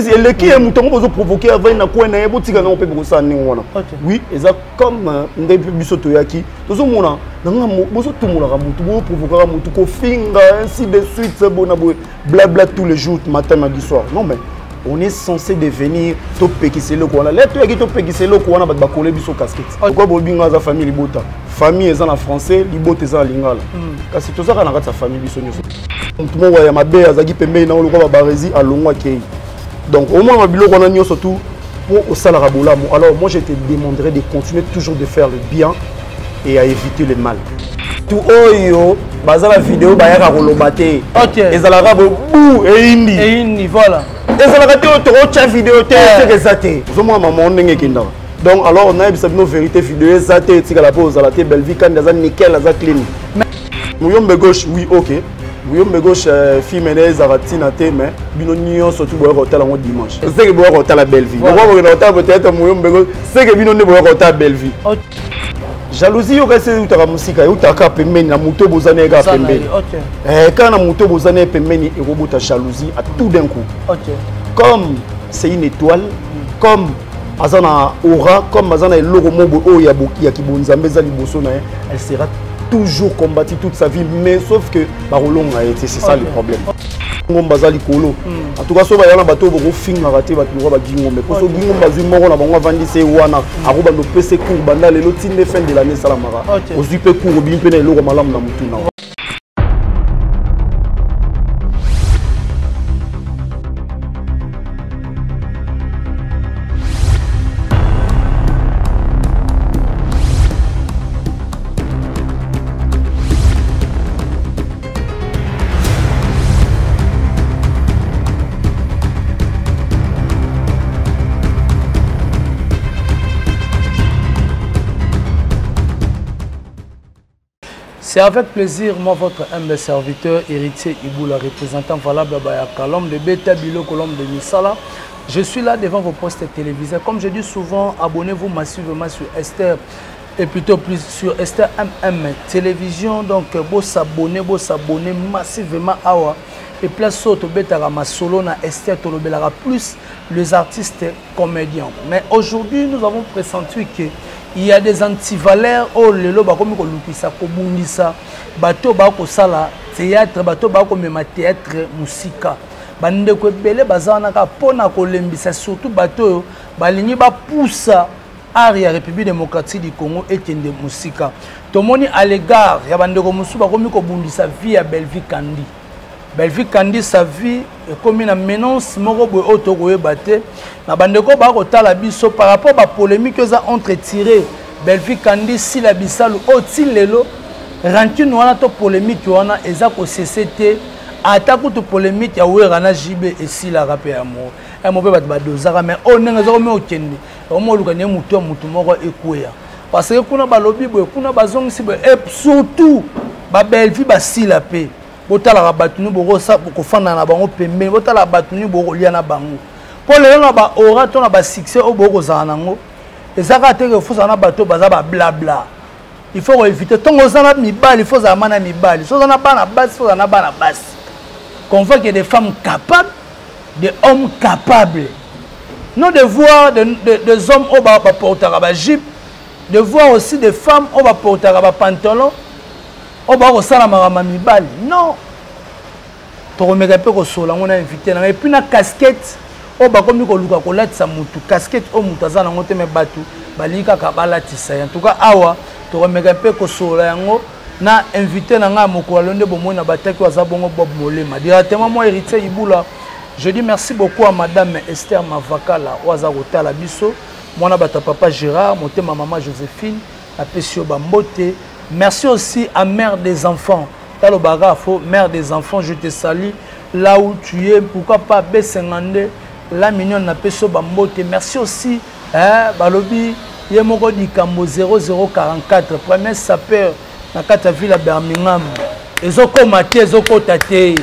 Les qui est mouton pour provoquer avant une coin na botika na on peut beaucoup ça ni wana. Oui, et ça comme ndé biso toyaki. Tozo mona nanga bozo tumula ka mutu bo provoquer mutu ko finga ainsi de suite c'est bon na blabla tous les jours matin midi soir. Non mais on est censé devenir top pekiselo ko wana. Les toyaki top pekiselo ko wana ba coller biso casquette. Pourquoi bo binga za famille libota. Famille est en français, libote est en lingala. Kasi to ça ka na ka sa famille biso nyoso. Tout le monde ya mabe azaki pembe na lo ko ba barezi alongwa kei. Donc au moins on a surtout pour au salarabola. Alors moi je te demanderais de continuer toujours de faire le bien et à éviter le mal. Tout oyo baza la vidéo ba ya kolobate. OK. Ezalaka bou et indi. Et indi voilà. Ezalaka te to vidéo te exacté. Moi maman ndenge kinda. Donc alors on a une vérité vidéo ça te tika la pose la te belle vie quand ça nickel ça clean. Mouyombe gauche oui OK. Oui, mais gauche, fille Menez, Aratina, mais Binonion, surtout, boire au talent dimanche. C'est que boire au talent belle vie. Peut-être, c'est que Binonion boire au talent belle vie. Jalousie, au reste de la musique, ou ta cape, mais la moto bozane ga pembe. Quand la moto bozane pembe, et robot ta jalousie à tout d'un coup. Comme c'est une étoile, comme Azana aura, comme Azana logo mobo o yabuki yakibonzambe za liboso na elle sera toujours combattu toute sa vie, mais sauf que Barolong a été, c'est ça le problème. En tout cas, si vous avez un bateau, vous avez un bateau, vous avez un bateau, vous avez un bateau, vous avez un bateau, vous avez un bateau, vous avez un bateau, vous avez un bateau, vous avez un bateau. C'est avec plaisir, moi, votre humble serviteur, héritier Iboula, représentant valable à l'homme de Beta Bilo, Colombe de Misala. Je suis là devant vos postes télévisés. Comme je dis souvent, abonnez-vous massivement sur Esther, et plutôt plus sur Esther MM Télévision. Donc, vous s'abonnez massivement à Awa. Et place Soto Betarama Solo na Esther Tolobelara plus les artistes comédiens. Mais aujourd'hui, nous avons pressenti que il y a des antivaleurs au lelo ba komi ko lukisa ko bundisa bato ba ko sala théâtre bato ba ko mema théâtre musika bande ko belé bazana ka pona ko lembisa surtout bato balingi ba poussa art ya République démocratique du Congo etende musika tomoni à l'égard ya bande ko musu ba komi ko bundisa vie ya Belle Vie Kandi. Belle Vie Kandi sa vie est comme une menace moko boy auto ko yebate na bandeko ba ko tala biso par rapport à polémique que ça entre tiré Belle Vie Kandi si la bisalu oti lelo rancune wana to polémique wana eza ko CCT atako to polémique ya wera na JB et si la rapé amour e mo be bat ba dozaka mais onenga zo me okende o mo luka ne mutu moko ekoya parce que kuna ba lobi boy kuna bazongisi boy et surtout ba Belle Vie ba si la paix botala batunu boko sa boko fana na bango pembe botala batunu boko lia na bango pour le na ba orato na ba succès o boko za nango ezaka te que faut na bato baza ba blabla il faut éviter tongo za na mibali il faut za mana mibali so za na bana basi faut za na bana basi qu'on voit qu'il y a des femmes capables des hommes capables non de voir des hommes au ba porter ba jupe de voir aussi des femmes au ba porter ba pantalon. On va resala marama mibali non to remeka pe ko sola ngona invité na et puis na casquette o ba komi ko luka ko latisa mutu casquette o mutu azana ngote me batu balika ka balatisa en tout cas awa to remeka pe ko sola yango na invité na nga moko alonde bomona bataki waza bongo Bob Molema directement moi héritier Iboula. Je dis merci beaucoup à madame Esther Mavakala waza kotala biso mwana bata papa Gérard motema maman Joséphine la pesio bambote. Merci aussi à Mère des Enfants. Talo Bagafo, Mère des Enfants, je te salue là où tu es. Pourquoi pas B52, la mignonne n'a pas so bambote. Merci aussi, Balobi, Yemoko Dikambo 0044, premier sapeur, na kata ville à Birmingham. Ezoko Maté, Ezoko Tate,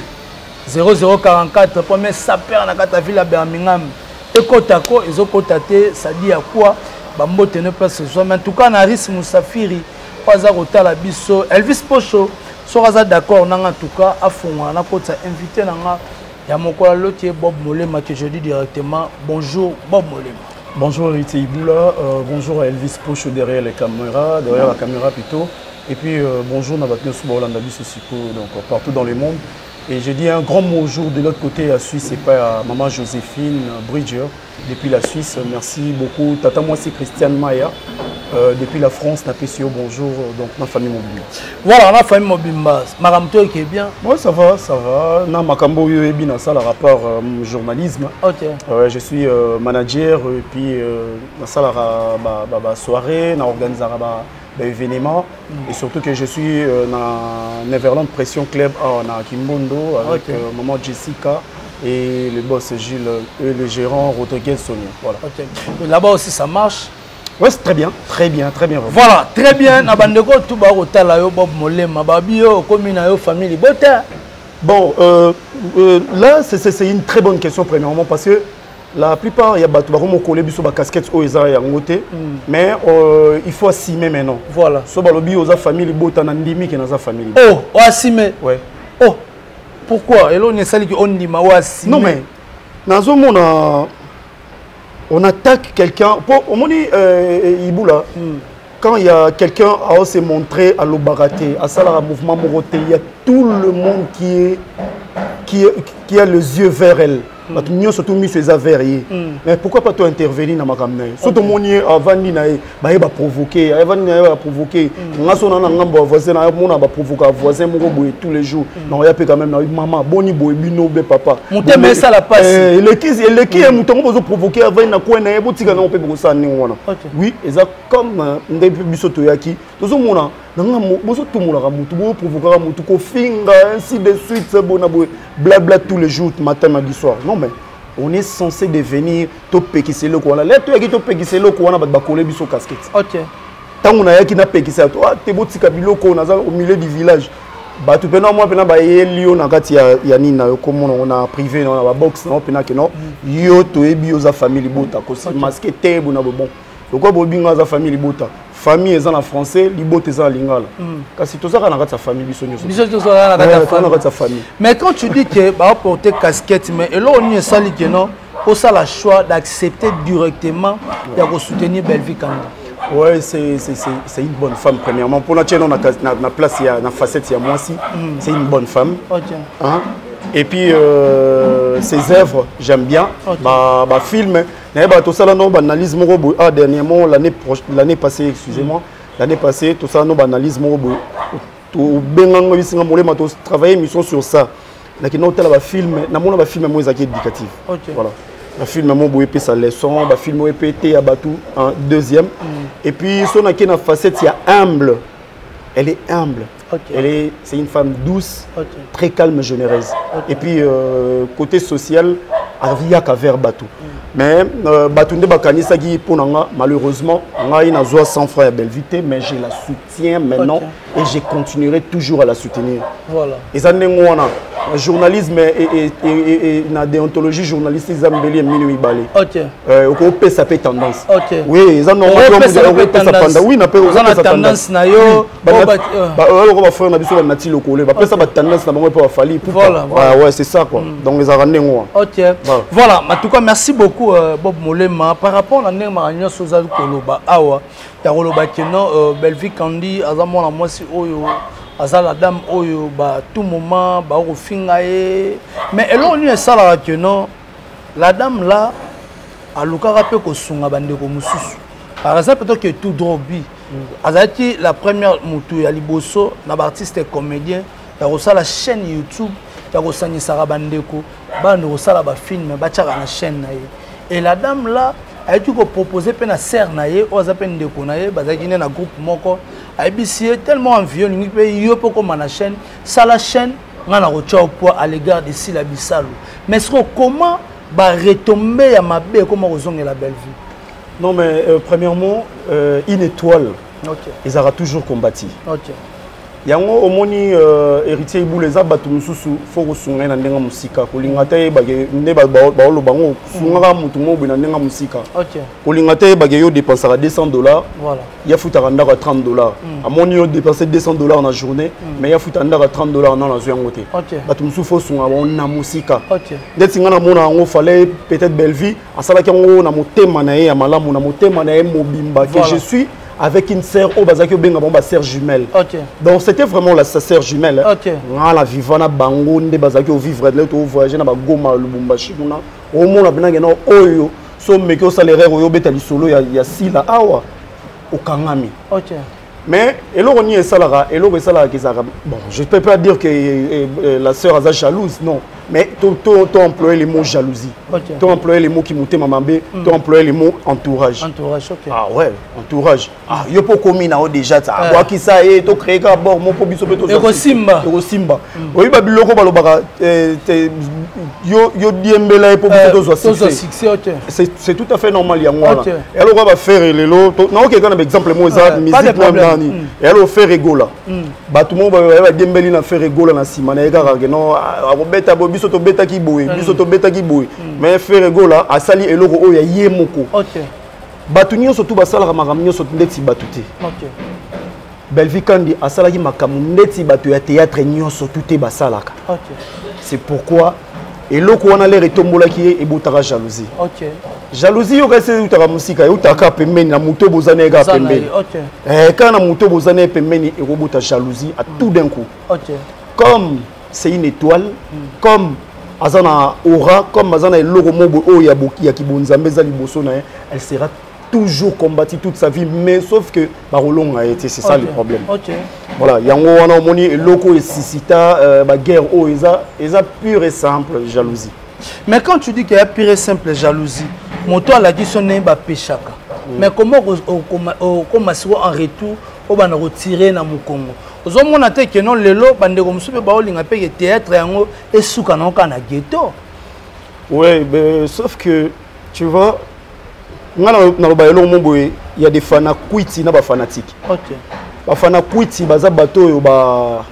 0044, premier sapeur, na kata ville à Birmingham. Eko Tako, Ezoko Tate, ça dit à quoi? Bambote ne peut se jouer. Mais en tout cas, Naris Moussafiri. Pas biso Elvis Pocho soraza d'accord nanga en tout cas afongwa na kota invité nanga Il y a mon collègue qui est Bob Molema que je dis directement bonjour Bob Molema. Bonjour Héritier Iboula, bonjour à Elvis Poche derrière les caméras, derrière la caméra plutôt. Et puis bonjour Nabatio Soubaolanda Bissosiko, donc partout dans le monde. Et je dis un grand bonjour de l'autre côté à Suisse et pas à maman Joséphine Bridger depuis la Suisse. Merci beaucoup. Tata moi c'est Christiane Maya depuis la France. Napessio bonjour donc ma famille mobile. Voilà la famille mobile. Maramto qui est bien. Ouais ça va ça va. Na makambo yo ebina ça le rapport journalisme. Ok. Je suis manager et puis na ça la soirée na organiser événements et surtout que je suis dans Neverland Pression Club à Kimbondo avec maman Jessica et le boss Gilles et le gérant Rodriguez Sonia. Voilà. Okay. Là-bas aussi ça marche. Oui, c'est très bien, très bien, très bien. Voilà, très bien. Nabandeko tout ba otala yo Bob Molema babio comme na yo famille bota. Bon, là c'est une très bonne question premièrement parce que la plupart, il y a des casquettes au mais il faut assumer maintenant. Voilà. So balobi oza famille bota na ndimi ke na za famille. Oh, assumer. Ouais. Oh. Pourquoi? Et là on est sali que on ndima ou assumer. Non mais nazo mona on attaque quelqu'un pour on dit Iboula. Quand il y a quelqu'un à se montrer à l'obaraté, à ça le mouvement Moroté, il y a tout le monde qui a les yeux vers elle. Nous surtout mis ses affaires. Mais pourquoi pas toi intervenir dans ma caméra? Surtout mon yeux avant de va provoquer, avant de provoquer. On a son anam voisin, on a provoqué voisin tous les jours. Non, il y a quand même maman, boni boy, bino be papa. Mon thème ça la passe. Le qui est mouton pour provoquer avant de quoi na boutique na on peut pour ça ni wana. Oui, et ça comme ndai bisoto yaki. Tout le monde boso tout le monde provoquer mutu ko finga ainsi de suite c'est bon blabla tous les jours matin midi soir. Non mais on est censé devenir top pekisé le quoi là. Là tu as qui top pekisé le quoi na ba coller biso casquette. OK. Tant on a yaki na pekisé toi te botika biloko na au milieu du village. Ba tu pena moi pena ba elio na kati ya nina comme on a privé na ba box na pena que non yo to ebi oza famille bota ko masqué te bona bon. Pourquoi bobinga za famille bota? Famille est en français, libote est en lingala. Kasi tout ça dans la famille famille. Mais quand tu dis que bah porter casquette mais et là on est sali que non, pour ça la choix d'accepter directement de soutenir Belvi Kandi. Ouais, c'est une bonne femme premièrement pour la chaîne on a na place il y a na facette il y a moi aussi. C'est une bonne femme. OK. Hein? Et puis ses œuvres, j'aime bien. Bah film tout ça là non analyse dernièrement l'année passée excusez-moi l'année passée tout ça non analyse tout bengango bisinga molema to travailler mission sur ça lakini hôtel ba film na mona ba film moi zaki éducatif. Voilà ba film mo boye sa leçon ba film répété à batou en deuxième et puis son na na facette il y a humble. Elle est humble. C'est une femme douce, très calme, généreuse. Et puis côté social, il y a qu'à vers Batou. Mais Batou ne bakani sagi pour nanga malheureusement, on a une azwa sans frère à Belvité, mais je la soutiens maintenant et je continuerai toujours à la soutenir. Voilà. Et ça n'est pas journalisme et la déontologie journalistique Zambeli et Minuit Balé. Ok. Ça peut tendance. Ok. Oui, ça n'a pas oui, n'a pas tendance. On va faire une habitude à locale. Après ça, tendance n'a pas fallu. Voilà. Ouais, c'est ça quoi. Donc les arrêtés. Ok. Voilà. En tout cas, merci beaucoup Bob Molema. Par rapport à Némaragnon Sozal Koloba, Awa, Yaroloba Keno, Belvi Kandi, Azamon la moisi Oyo, Azala Dame Oyo, tout moment, au Fingae. Mais elle on est ça là Keno, la dame là, à Lukara peut qu'on songe à Bandeko Moussus. Par exemple, peut-être que tout drobi. Azati la première moutou ya liboso na artiste comédien ya rosa la chaîne YouTube ya rosani Sarabandeko ba no rosa ba film ba tchaka na chaîne na ye et la dame là a été proposé pe na sœur na ye o za pe ndeko na ye ba za na groupe moko a bisi tellement envieux ni pe yo pe comme na chaîne ça la chaîne ngana ko tcha poids à l'égard de Sila Bissalo mais comment ba retomber ya mabe comment ozonga la belle vie. Non mais premièrement, une étoile, ils auront toujours combattu. yango omoni héritier Ibou les abatu mususu faut kosunga na ndenga musika kolinga te bage nde ba bango sunga mutu mo bina ndenga musika kolinga te bage yo dépensera $200 voilà ya futa ndaka $30 amoni yo dépenser $200 na journée mais ya futa ndaka $30 na la zoyango te batu mususu faut sunga na musika ndeti ngana mona ngo fallait peut-être belle vie asala kango na motema na ye ya malamu na motema na ye mobimba que je suis avec une sœur au Bazakio Benga bomba sœur jumelle. Donc c'était vraiment sa sœur jumelle. La vivana bango nde Bazakio vivre là to voyager na ba Goma Lubumbashi kuna. Au monde na benanga no oyo so meko salaire oyo betali solo ya sila awa au Kangami. Mais eloko ni esalara kezara. Bon, je peux pas dire que la sœur a jalouse, non. Mais tu employé les mots jalousie. Tu employé les mots qui montaient mamambé, tu employé les mots entourage. Entourage, Ah ouais, entourage. Ah, yo po komi na o déjà ça. Wa ki ça e to créer ka bord mon po biso peto. Simba. Oui ba biloko balobaka yo diembela e po biso to succès. C'est tout à fait normal ya ngwana. Eloko ba faire lelo. Na ok kana exemple mo za musique na nani. Elo faire rigola. Ba tout monde ba diembeli na faire rigola na sima na eka ka no abobeta bo biso to beta ki boye biso to beta ki boye mais faire rigola asali eloko o ya yemoko. Batu nyonso tu basala ka makambo nyonso ndeti batu te. Belvi Kandi asala ki makambo ndeti batu ya théâtre nyonso tout basalaka. C'est pourquoi eloko wana le retombola ki e botaka jalousie. Jalousie yo kase utaka musika yo utaka pembeni na muto bozane ga pembeni. Kana muto bozane pembeni e robota jalousie à tout d'un coup. Comme c'est une étoile, comme Azana aura, comme Azana et logo mobo o ya kibonzambe za liboso na elle sera toujours combattue toute sa vie, mais sauf que Barolong a été, c'est ça le problème. Voilà, yango wana omoni loko et sisita ba guerre o eza pure et simple jalousie. Mais quand tu dis qu'il y a pure et simple jalousie, moto la dit son ba pechaka. Mais comment on commence en retour on va retirer na mukongo. Ozomona te que non lelo bande comme soupe ba olinga pe théâtre yango et souka na kana ghetto. Ouais, ben sauf que tu vois ngana na ba yelo momboye il y a des fana kwiti na ba fanatique. Ba fana kwiti baza bato yo ba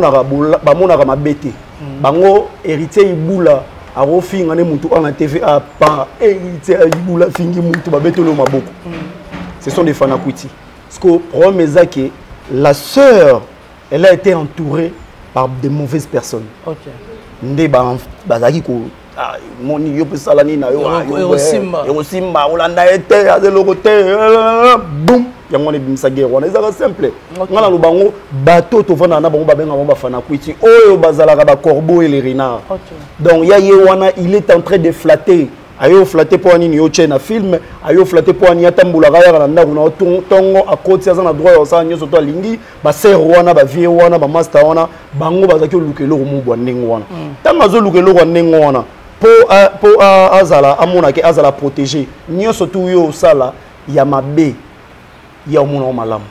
monaka mabete. Bango héritier Ibula a rofinga ne mutu en TV a pas héritier Ibula fingi mutu ba beto lo maboko. Ce sont des fana kwiti. Parce que problème est que la sœur elle a été entourée par de mauvaises personnes. Nde bazaki ko moni yo pesala ni na yo simba olanda ete azelo te boum yango ne bimisa guerre wana ezaka simple ngana lo bango bato to vana na bango babenga bango bafana kwiti oyo bazalaka ba corbeau et les renards. Donc ya ye wana il est en train de flatter ayo flatter pour ani yo chena film ayo flatter pour ani atambula kaya na ndako na tongo akoti azana droit yo sa nyoso to alingi ba ser wana ba vie wana ba master wana bango bazaki lukelo mu bwa ndingo wana tanga zo lukelo kwa ndingo wana po azala amona ke azala protéger nyoso tu yo sala ya mabe ya omona malamu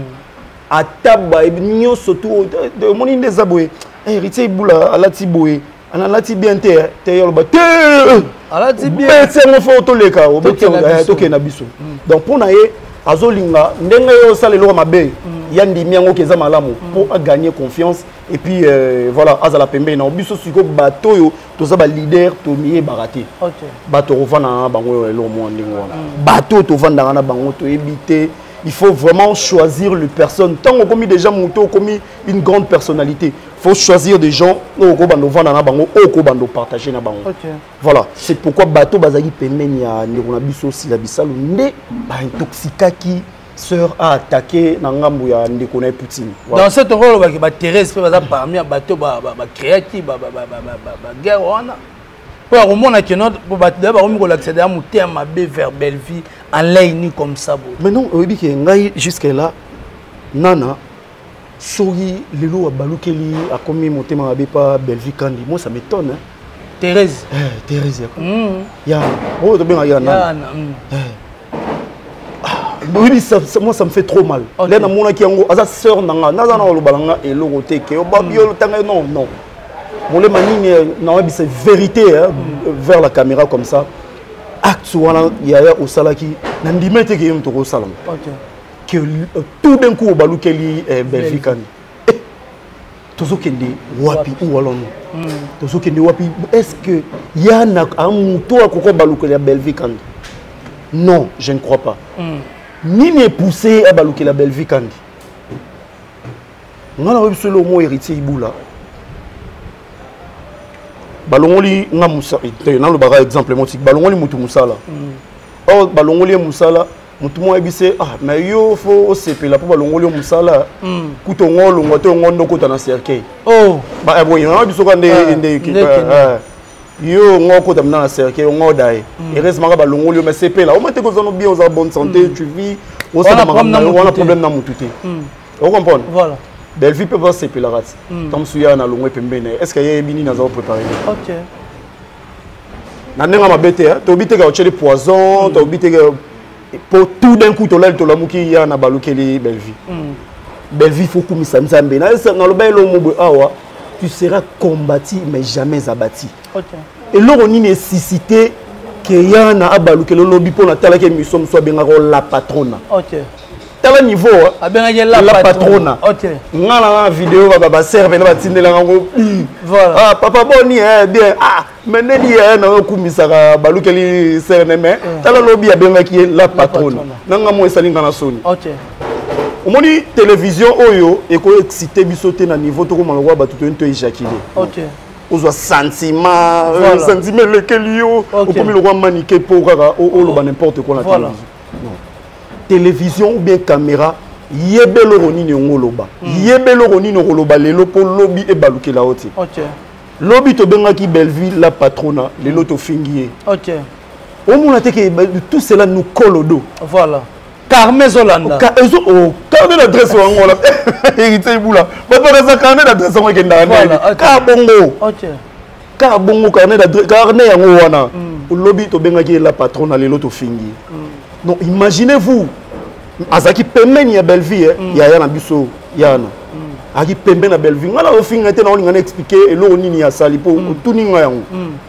ataba nyoso tu de moni ndeza boye héritier Ibula alati boye analati bien te yoloba te alati bien c'est mon photo leka obeto na biso donc pour naye azolinga ndenga yo sala lo mabe yandi miango keza malamu pour gagner confiance et puis voilà azala pembe na biso siko bato yo toza ba leader to mié baraté bato rovana bango lo mo ndingo wana bato to vanda na bango to ebité. Il faut vraiment choisir les personnes. Tant qu'on commis déjà monto, commis une grande personnalité, il faut choisir des gens au bando vendre na bango, au bando partager na bango. Voilà, c'est pourquoi bateau bazaki pemenia ndekona biso sila bisalu nde ba intoxikaki sœur a attaqué na ngambu ya ndekona Poutine. Dans cette rôle ba Thérèse ba parmi bateau ba créatif ba guerre wana. Pour au monde qui notre pour d'abord on accéder à mon terme vers Belleville en ligne comme ça. Mais non, oui que ngai jusqu'à là nana souri lelo balukeli a commis mon thème mabe pas Belleville Kandi. Moi ça m'étonne hein. Thérèse. Thérèse. Ya, oh to bien ya nana. Oui, moi ça me fait trop mal. Là na mona ki yango aza sœur nanga, naza na lo balanga et lo roté que o babio tanga non. Mon le manine c'est vérité hein, vers la caméra comme ça. Acte il y a au salaki nandimete que yem to salam. Que tout d'un coup au balukeli Belvikani. tozokende wapi ou alors non tozokende wapi est-ce que yana amuto akoko balukela Belleville Kandi non je ne crois pas nini est poussé à balukela Belleville Kandi ngana webiso le mot héritier Ibula balongoli nga musala na lo bara exemple motik balongoli mutu musala or balongoli musala mutu mo ebise mais yo faut sepela pour balongoli musala kuto ngolo ngoto ngondo kota na cercueil ba boy na biso ka nde yo ngoko ta na cercueil ngodae heureusement ka balongoli mais sepela o mate ko zano bien aux bonne santé tu vis on a problème na mutu te on comprend voilà Belleville peut pas sepela rati tam suya na longwe pembene est-ce que y a bini na za préparer OK na nenga mabete to biteka o chele poison to biteka pour tout d'un coup to la muki ya na balukeli Belleville Belleville faut kumisa nzambe na le bailo mobo awa tu seras combattu mais jamais abattu OK et loro ni nécessité que ya na abalukeli lobi pour na tala ke misom so benga la patrona OK tala niveau la patrona OK ngala vidéo ba serve na batindela ngo voilà papa boni bien mais neni na kumisa ka balukeli serne mais tala lobi ya benga ki la patrona nanga mo esalinga na soni OK omoni télévision oyo eko exciter bisote na niveau to ko malwa batu to éjaculer OK ozwa sentiment sentiment lequel yo okomi le roi maniqué pour kaka o lo ba n'importe quoi la télévision non télévision ou bien caméra yebelo ronini ngoloba yebelo ronini ngoloba lelo po lobby e baluke la oti OK lobby to benga ki Belleville la patrona lelo to fingier OK au moins que tout cela nous colle au dos voilà Carmé Zolanda carnet d'adresse wangola héritier Ibula ba za carnet d'adresse wango kenda na ka bongo OK ka bongo carnet d'adresse carnet yango wana lobby to benga ki la patrona lelo to fingier donc imaginez-vous azaki pembeni ya Belleville ya na biso yana aki pembeni na Belleville ngala ofinga te na olinga na expliquer elo nini ya sali po tuninga yango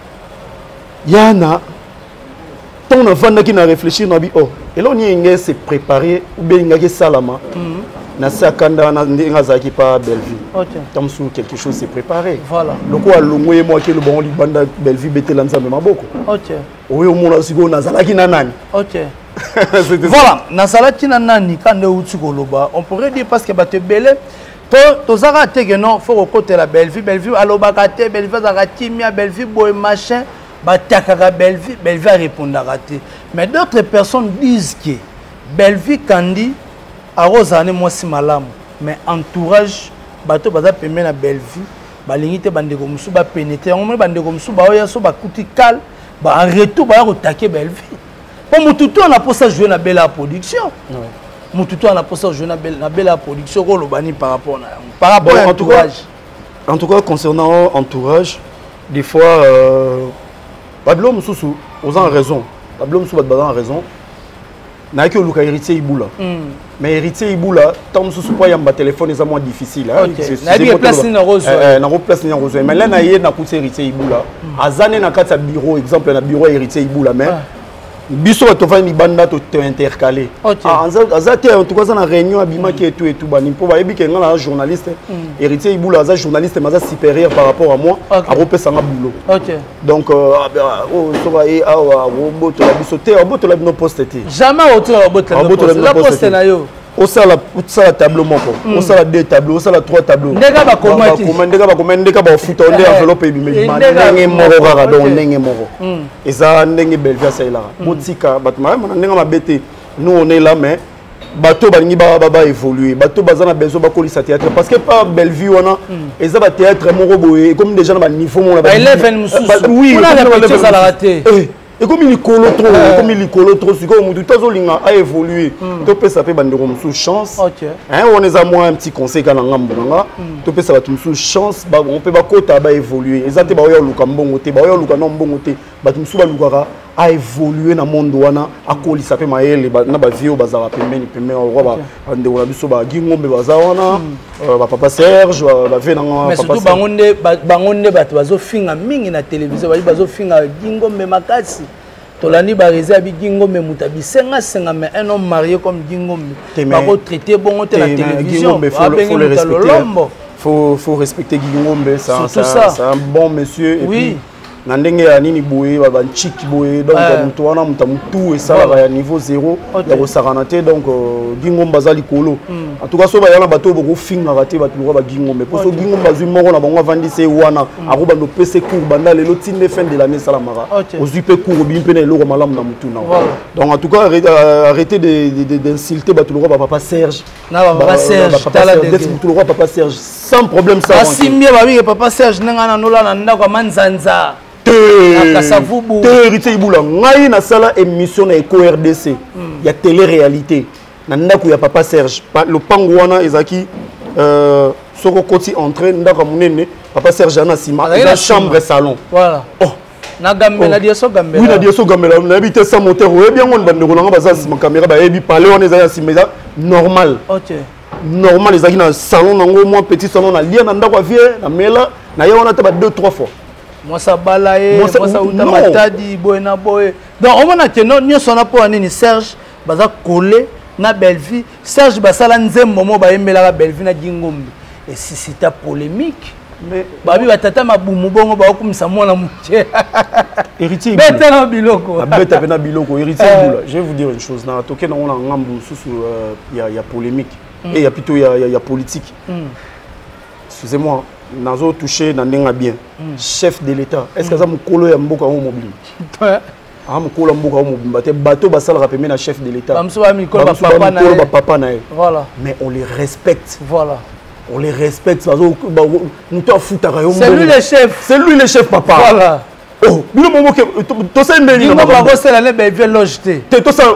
yana ton enfant qui na réfléchir na bi elo ni ngé se préparer ou bien ngaki salama na sakanda na ndinga zaki pa Belleville OK tam sou quelque chose c'est préparé voilà loko alongoye moi ke le bon li banda Belleville betela nzambe maboko OK oyo mona siko na zalaki na nani OK voilà nazalaki na nani kande uti koloba on pourrait dire parce que bato belé to zaka te que non faut côté la Belleville alobaka te Belleville zaka timia Belleville boy machin batakaka Belleville répondra te mais d'autres personnes disent que Belleville Kandi arosane moi si malamu mais entourage bato baza pembe na Belleville balingi te bandeko musu ba pénétrer on bandeko musu ba oya so ba kuti kal ba en retour ba attaquer Belleville. Pour Mututu, on a pour ça jouer na belle production. Mututu, on a pour ça jouer na belle production. Par rapport à entourage. En tout cas, concernant entourage, des fois, Pablo Moussou, aux en raison. Pablo Moussou a raison. N'a que le héritier Ibula. Mais héritier Ibula, tant Moussou pas y a un téléphone, c'est moins difficile. N'a pas place ni rose. N'a pas place ni rose. Mais là, n'a pas coûté héritier Ibula. Azane n'a qu'à bureau, exemple, na bureau héritier Ibula, mais biso to fa ni banda to intercalé azate en tout cas ça na réunion abimaki et tout bani pour ba ebi ke ngala journaliste héritier Ibula aza journaliste mais aza supérieur par rapport à moi a repesa nga boulot donc so ba e awa boto la biso te boto la no poste te jamais auto la poste na yo au sala tableau moko au sala deux tableaux au sala trois tableaux ndeka ba komati ndeka ba futa onde enveloppe bi ndenge moko kaka donc ndenge moko eza ndenge Belleville saila botika batuma ndenge mabete nous on est là mais bateau balingi ba évoluer bateau bazana besoin ba kolisa théâtre parce que pas Belleville wana eza ba théâtre moko boye comme déjà na ba niveau mona ba 11 mususu oui on a répété ça la raté et comme il colo trop si comme tout azolinga a évolué to pesa pe bandeko musu chance hein on est à moi un petit conseil kana ngambo nga to pesa batu musu chance ba on peut ba kota ba évoluer ezate ba yo luka mbongo te ba yo luka no mbongo te batu musu ba lukaka a évolué na monde wana akolisa pe maele na ba vie bazara pembeni roi ba ndeko na biso ba gingombe bazawana ba papa Serge ba ve na mais surtout bangonde batu bazo finga mingi na télévision bazo finga gingombe makasi tolani ba réserve gingombe mutabi senga mais un homme marié comme gingombe ba ko traiter bon te la télévision faut respecter Guillaume, c'est un bon monsieur. Et oui. Puis, Nandenge ya nini boye ba chiki boye donc mutu wana mutu et ça ya niveau 0 ya kosakana te donc Gingomba za likolo en tout cas so ba yana bato boko finga raté bato ba Gingomba parce que Gingomba zui moko na bango vandi se wana akoba no pc cours banda lelo tinde fin de l'année salamara ozui pe cours bi pe na eloko malamu na mutu na donc en tout cas arrêtez d'insulter bato ba papa Serge na papa Serge tala de mutu le papa Serge sans problème ça asimie ba bi papa Serge nanga na la na ndako manzanza héritier Ibula ngai na sala émission na Eco RDC il y a télé-réalité na ndako ya papa Serge le pango wana ezaki soko koti entrer ndako munene papa Serge ana sima la chambre salon voilà oh na gambela dieso gambela oui na dieso gambela na habité sans moteur ouais bien on bande ko nga baza sima caméra ba ebi parler on ezaya sima normal OK normal ezaki na salon nango moi petit salon na lia na ndako vie na mela na ye wana te ba 2-3 fois moi ça balaye moi ça uta matadi boena boy donc on mona que non nyonso na po nini Serge baza collé na Belleville Serge basala nzembo mo ba yembela Belleville na Gingombe et si c'était polémique mais babi batata mabumu bongo ba okumisa mwana mutie héritier beta na biloko beta na biloko héritier Ibula je vais vous dire une chose na toke na ona ngambu susu il y a polémique et il y a plutôt il y a politique excusez-moi nazo touché na ndenga bien chef de l'état est-ce que ça mukolo ya mboka o mobile ah mukolo mboka o mobile te bateau basala rappeler na chef de l'état bamso ba mikolo ba papa na ba papa na voilà mais on les respecte voilà on les respecte bazo muto afuta ka yo c'est lui le chef papa voilà oh bino momo ke to sa mbeli na ba sala le be loge te to sa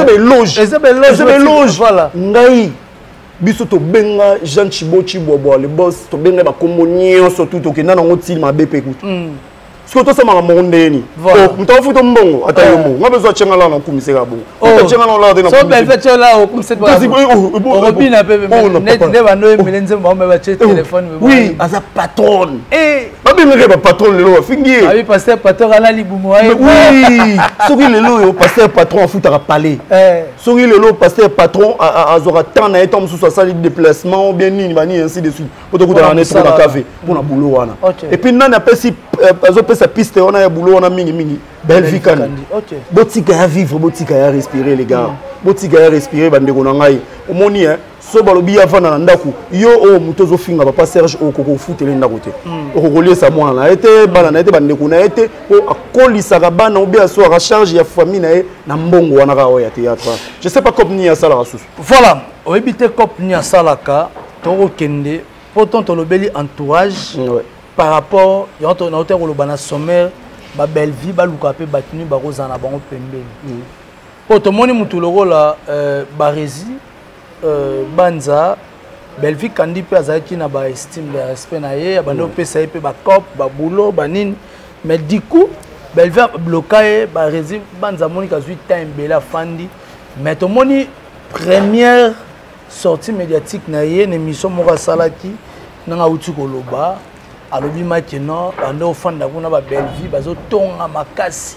eza loge voilà ngai biso to benga Jean Chibochi Bobo le boss to benga ba komonio surtout to kena na ngoti ma bepe kutu Parce que tout ça m'a mondé. Voilà. Nous t'avons fait un bon. Attends, on a besoin de tchéngala dans le commissaire à bout. On a tchéngala là dans le commissaire. So belle fête là au commissaire. Robin a payé. Ne va nous mêler nous on va acheter téléphone. Oui, à sa patronne. Eh, pas bien le patron le lo fingi. Ah oui, pasteur patron là libumo. Oui, souris le lo pasteur patron fout à parler. Souris le lo pasteur patron à zora temps na etom sous ça les déplacements bien ni mani ainsi de suite. Pour te coûter en être dans café pour na boulot wana. Et puis nan a pas si sa piste on a boulot on a mingi belle vie kandi botika ya vivre botika ya respirer les gars botika ya respirer bande ko ngai omoni so balobi avana na ndaku yo o mutozo finga papa Serge o koko futele ndako te o kokolier sa mwana na été bana na été bande ko na été o akolisa ka bana obi aso a charge ya famille na na mbongo wana ka o ya théâtre je sais pas comme ni ya sala rasusu voilà o ebité cop ni ya salaka to kende pourtant to lobeli entourage par rapport à notre urbain sommaire, ma belle vie, baluka pe batinu baroza na bango pembeni. Pour tout le monde mutuloro la barezi banza belle vie kandi pe azaki na ba estime de respect na ye abando pe sa pe ba cop ba boulot ba nini mais du coup belle vie bloqué barezi banza monika zui time bela fandi mais tout le monde première sortie médiatique na ye une émission moko salaki na uti koloba alobi maintenant ando fanda kuna ba belle vie bazo tonga makasi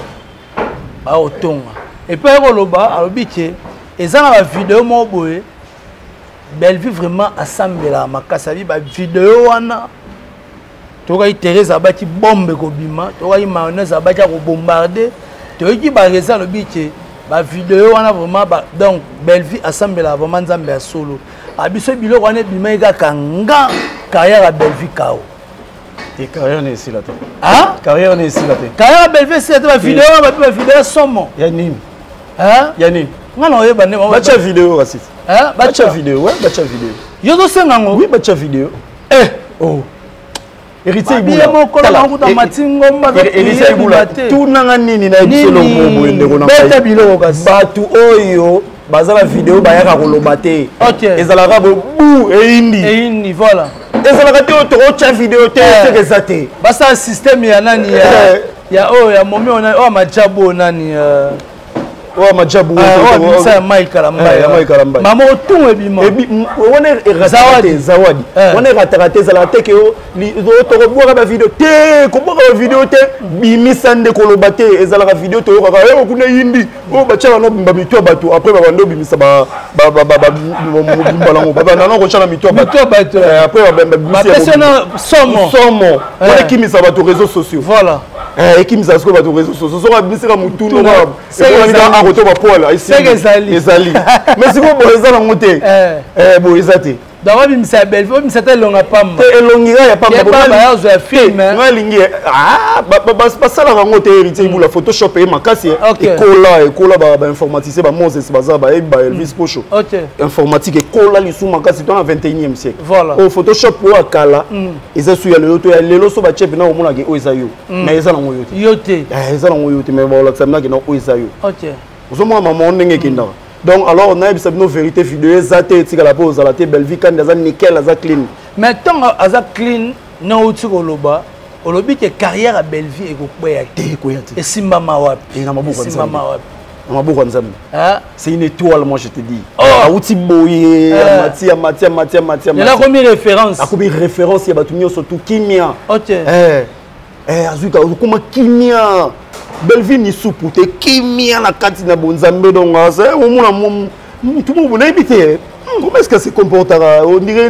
ba otonga et puis koloba alobi ke ezana ba vidéo mo boye belle vie vraiment assemblera makasi ba vidéo wana toka Thérèse abaki bombe ko bima toka mayonnaise abaki ko bombarder toki ba reza alobi ke ba vidéo wana vraiment ba donc belle vie assemblera vraiment nzambe ya solo abiso biloko wana bima eka kanga carrière à belle vie kao. Et carrière n'est ici là. Hein? Carrière n'est ici là. Carrière belle vie c'est la vidéo, ma vidéo somme. Yanim. Hein? Yanim. Non non, il y a bacha vidéo raciste. Hein? Bacha vidéo, ouais, bacha vidéo. Yo do sengango. Oui, bacha vidéo. Eh, oh. Héritier Ibula. Héritier Ibula. Tout nanga nini na ebiselo mbobo ndeko na kai. Beta biloko kasi. Batu oyo bazala vidéo bayaka koloba te. OK. Ezalaka bu eindi. Eindi voilà. ezalaka te otokocha vidéo te tekeza te basa système ya nani ya o ya momi ona o majabo nani Ouais, Madjabou. Ouais, ça Mike Kalamba. Mike Kalamba. Maman tout et bima. Et puis on est Zawadi. Zawadi. On est raté ça la tête que to boire ba vidéo té, ko boire vidéo té, bimi sande ko lobate ezala ka vidéo to ka e ko na yindi. O ba tchala no bimba mito bato après ba bando bimisa ba balango ba na ko tchala mito bato. Après ba ba somo. On est qui misa bato réseaux sociaux. Voilà. Et qui misa ko bato réseaux sociaux. So ba bisira mutu no ba. C'est à côté ba poil. C'est ezali. Mais si ko bo ezala ngote. Bo ezate. D'abord, il me belle, il me s'était long à pas. Et longueur, il y a pas de film. Ça la rangote héritier pour la Photoshop et ma casse et cola informaticien Moses Bazaba et Elvis Pocho. Informatique et cola les sous ma casse dans le 21e siècle. Voilà. Au Photoshop pour Akala, ils ont su le loto et les loso ba chef na o mona ke oisayo. Mais ils ont yote. Yote. Ils ont yote mais voilà ça na ke na oisayo. OK. Vous moi maman ndenge kinda. Donc, alors, on a une vérité vidéo, zate etika la pose, la belle vie, quand il nickel, il clean. Mais tant qu'il clean, non, au-dessus de l'oba, au lobby, que carrière à belle vie et Simba Mawap. C'est une étoile, moi je te dis. Oh, Outi Boye, Matia. Il a commis référence. Il a commis référence, il y a surtout Kimia. Ok. Azuka, comment Kimia? Belleville ni soupoute Kimia la carte na bonzambe donc ça au monde tout le monde habité. Comment est-ce que se comportera? On dirait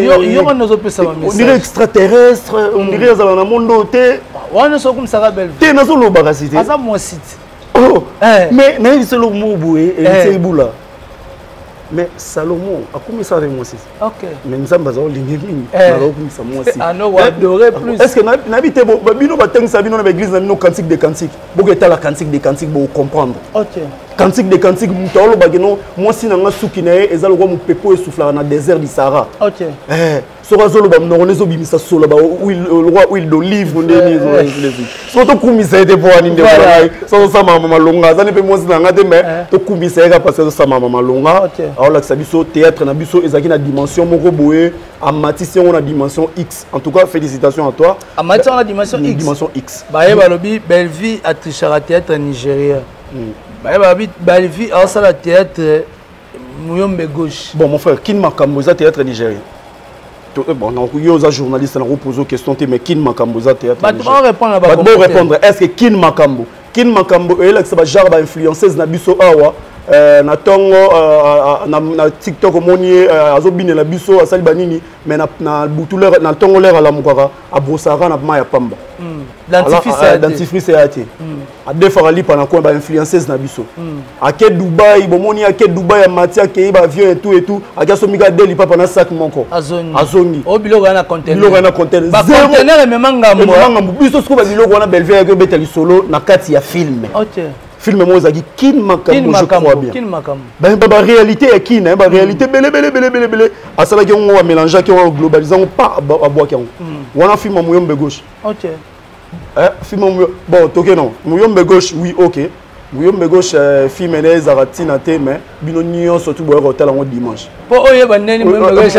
on dirait extraterrestre, on dirait dans le monde hôtel. On ne sait comme ça Belleville. T'es dans le baracité. À ça mon site. Oh. Mais n'est c'est le mot boué et c'est boula. Mais Salomon a commis ça avec moi aussi. Ok. Mais nous sommes basés au Lingémine. Alors comme ça moi aussi. Ah non, on adorait plus. Est-ce que n'habitez pas bino bateng sabino na l'église na bino cantique de cantique. Beaucoup état la cantique de cantique pour comprendre. Ok. Cantique de cantique mutolo bageno moi si nanga suki na ezalo ko mupepo esufla na désert du Sahara. Ok. Sorazolo ba mnonezo bimisa solo ba huile d'olive ndeni zo. So to kumisa ete po ani ndebo. So sa mama malonga za ne pe moi si nanga te mais to kumisa eka parce que sa mama malonga. Alors là, ça biso théâtre, na biso ezaki na dimension moko boé, en matissé on a dimension X. En tout cas, félicitations à toi. En matissé on a dimension X. Dimension X. Baye balobi Belleville a trichera théâtre Nigeria. Baye balobi Belleville a ça la théâtre Muyombe gauche. Bon mon frère, Kin Makambo za théâtre Nigeria. Bon, donc yo za journaliste na repose question mais Kin Makambo za théâtre. Bah tu vas répondre là-bas. Bah bon répondre, est-ce que Kin Makambo est là que ça va genre ba influenceuse na biso awa na tongo na TikTok omoni azobine la biso asali banini mais na butuleur na tongo l'air ala mukaka abosara na maya pamba dentifrice ate a deux fois ali pendant quoi ba influenceuse na biso a ke Dubai bomoni a ke Dubai matia ke ba avion et tout a ke somika deli papa na sac moko azongi o biloko na container ba container memanga biso sko ba biloko na Belleville ke betali solo na kati ya film. OK. Film Mozagi, Kin Makambo, je crois bien. Kin Makambo. Ben, la réalité est Kin, la réalité, belé. À ça, on va mélanger, on va globaliser, on pas à boire. On a film Mouyombe gauche. Ok. Film bon, ok, non. Mouyombe gauche, oui, ok. Mouyombe gauche, film est Zaratina, mais Binonion, surtout, pour le hôtel en dimanche. Pour eux, il y a Mouyombe gauche.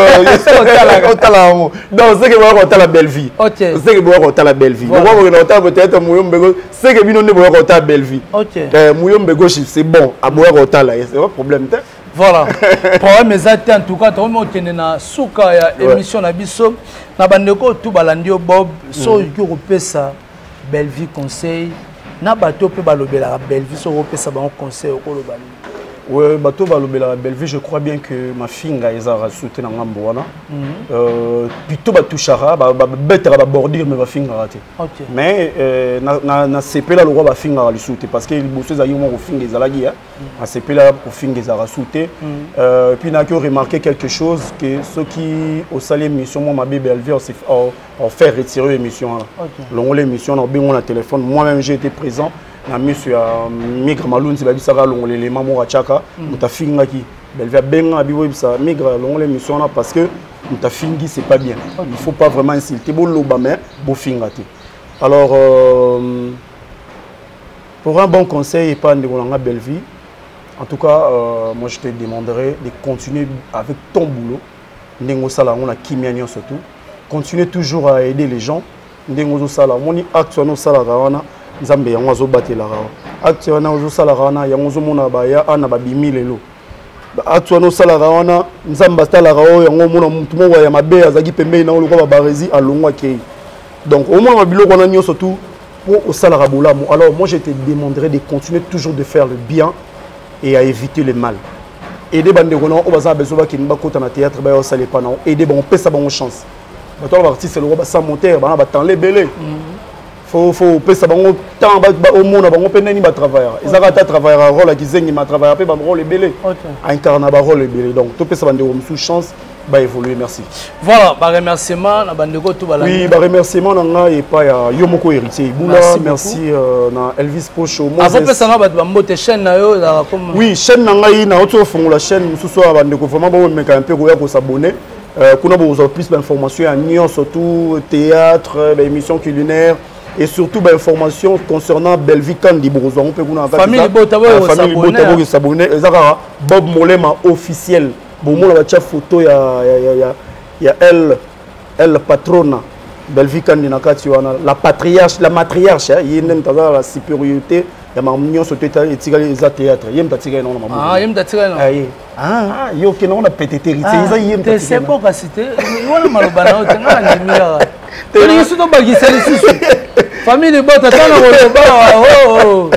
Non, c'est que vous avez hôtel à Belleville. Ok. C'est que vous avez hôtel à Belleville. Vous avez hôtel peut-être Mouyombe gauche. C'est que Binonion, vous avez hôtel à Belleville. Ok. Mouyombe gauche, c'est bon. À boire hôtel, c'est pas problème. Voilà. Problème exact en tout cas, tu as une souka émission na biso na bandeko tout balandio Bob so yo pesa Belleville conseil na bato pe balobela Belleville so pesa ba conseil ko lo bali. Ouais, bateau balobela Belleville, je crois bien que ma fille a sauté dans l'amboana. Plutôt touchara, bête à bordir, mais ma fille a raté. Mais na CP là le roi va finir à sauter parce que les bosses ailleurs au fin des alagis, à CP là au fin des ara sauter. Puis n'a que remarqué quelque chose que ceux qui au salé mission moi ma bébé Belleville ont fait retirer l'émission là. L'on l'émission on bien on a téléphone, moi-même j'ai été présent. Na monsieur Migra Maloun c'est babi sara longo les mamou achaka muta finga ki Belleville benga bibo bisa Migra longo les missions là parce que muta fingi c'est pas bien. Il faut pas vraiment insulter bo loba mais bo finga ti. Alors pour un bon conseil et pas de Rolanga Belleville, en tout cas moi je te demanderais de continuer avec ton boulot. Ndengo sala on a kimianyo surtout. Continuer toujours à aider les gens. Ndengo sala moni acte no sala rawana nzambe yango azobatelaka acte wana ozosalaka wana yango ozomona baya ana babimi lelo acte wana osalaka wana nzambe atalaka oyo yango omona mutu moko ya mabe azalaki pembeni na olokola babaresi alongwaki donc omona babiloko wana nyonso tu po osalaka bolamu. Alors moi je te demanderai de continuer toujours de faire le bien et à éviter le mal. Aider bandeko na o baza besoin bakini bakota na théâtre ba osale pa na aider bon pesa bango chance. Bato ba artiste le roi ba sans monteur ba temps lebele. Faut pesa bango temps ba au monde bango peneni ba travailler. Ezaka ta travailler rôle ki zengi ma travailler pe ba rôle lebele. Incarner ba rôle lebele. Donc to pesa bandeko sous chance ba évoluer. Merci. Voilà, ba remerciement na bandeko tout bala. Oui, ba remerciement na nga et pas ya Yomoko héritier Ibula. Merci na Elvis Pocho. Avant pesa na ba mbote chaîne na yo za comme oui, chaîne na nga na auto fongo la chaîne mususu ba bandeko vraiment ba me un peu ko s'abonner. Kuna ba vous plus d'informations à Nyon surtout théâtre, émissions culinaires et surtout informations concernant Belvique Kandi Bourgeois. On peut kuna famille Botabo s'abonner. Ezaka Bob Molema officiel. Bon moi la photo ya elle patrona Belvique Kandi nakati wana la patriarche la matriarche yene mtaza la supériorité ya mamnyo soto etikali eza théâtre yem tatika non mamu yem tatika non yo ke non na pétété eza yem tatika c'est bon ka cité wana maloba na otenga na ndimira teni suto bagisa li susu famille bota tana koloba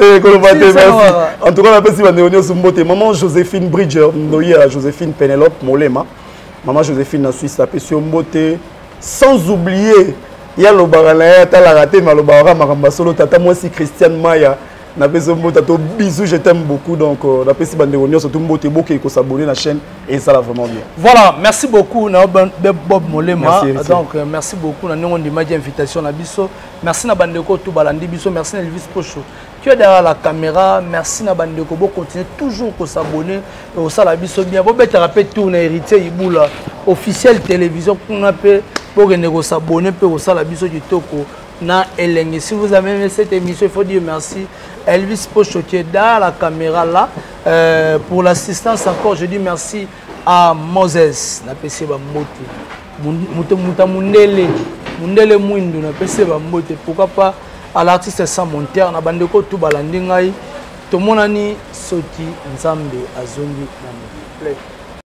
en tout cas la personne va venir sur mbote maman Joséphine Bridger noya Joséphine Penelope Molema maman Joséphine na Suisse tapé sur mbote sans oublier il y a le barana ta la raté mais le barana makamba solo tata moi si Christiane Maya na besoin mbote to bisous je t'aime beaucoup donc la personne va venir sur tout mbote beaucoup qui s'abonner la chaîne et ça va vraiment bien. Voilà, merci beaucoup na Bob Molema. Donc merci beaucoup na nongo ndima invitation na biso. Merci na bandeko tout balandi biso, merci na Elvis Pocho. Tu es derrière la caméra, merci na bandeko bo continuer toujours ko s'abonner au sala biso bien. Bo beta rappel tourner héritier Ibula officiel télévision qu'on appelle pour que s'abonner pour au sala biso du toko na Elenge. Si vous avez aimé cette émission, il faut dire merci Elvis Pocho qui est derrière la caméra là. Pour l'assistance encore, je dis merci à Moses na PC ba mbote muta mundele mwindu na PC ba mbote pourquoi pas à l'artiste sans monteur na bandeko tout balandi ngai to monani soki nzambe azongi na play